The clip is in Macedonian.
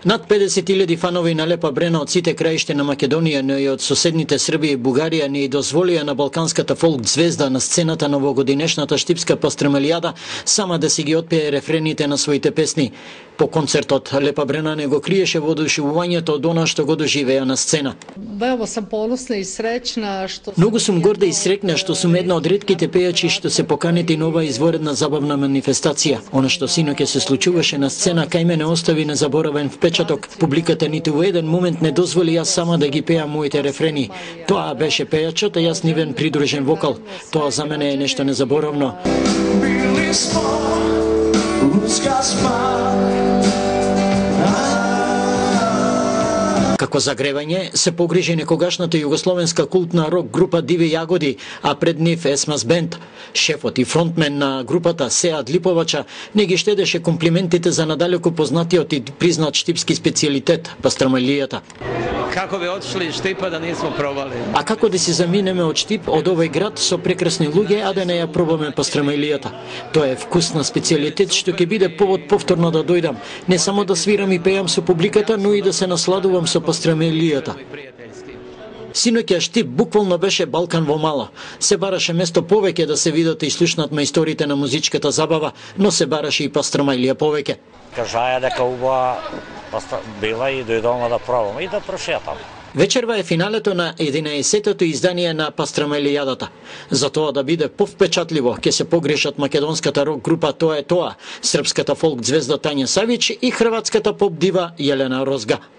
Над 50.000 фанови на Лепа Брена од сите краишти на Македонија, но и од соседните Србија и Бугарија не дозволија на балканската фолк звезда на сцената на овогодинешната штипска пастрамелијада сама да си ги отпее рефрените на своите песни. По концертот Лепа Брена не го криеше воодушевувањето од она што го доживеа на сцена. Veoma sam ponosna i srećna što Многу сум горда и срекна што сум една од ретките пејачи што се поканети на оваа изворедна забавна манифестација. Она што синоќа се случуваше на сцена кај мене остави незаборавен впечаток. Публиката ниту во еден момент не дозволи јас сама да ги пеам моите рефрени. Тоа беше пејачот, а јас нивен придружен вокал. Тоа за мене е нешто незаборавно. Како загревање се погрижи некогашната југословенска култна рок група Диви Јагоди, а пред нив Есмас Бенд. Шефот и фронтмен на групата Сеад Липовача не ги штедеше комплиментите за надалеку познатиот и признат штипски специјалитет пастрамелијата. Како би отшли Штипа да нисмо пробали? А како да си заминеме од Штип, од овој град со прекрасни луѓе, а да не ја пробаме пастрамелијата? Тоа е вкусна специјалитет што ќе биде повод повторно да дојдам, не само да свирам и пеам со публиката, но и да се насладувам со пастрамелијата. Синоќа Штип буквално беше Балкан во мала. Се бараше место повеќе да се видат и слушнат мајсторите на музичката забава, но се бараше и пастрамелија повеќе. Кажаја дека убава била и дојдома да пробам и да прошетам. Вечерва е финалето на 11-тото издание на пастрамелијадата. За тоа да биде повпечатливо, ќе се погрешат македонската рок група Тоа е тоа, српската фолк звезда Тања Савич и хрватската поп дива Јелена Розга.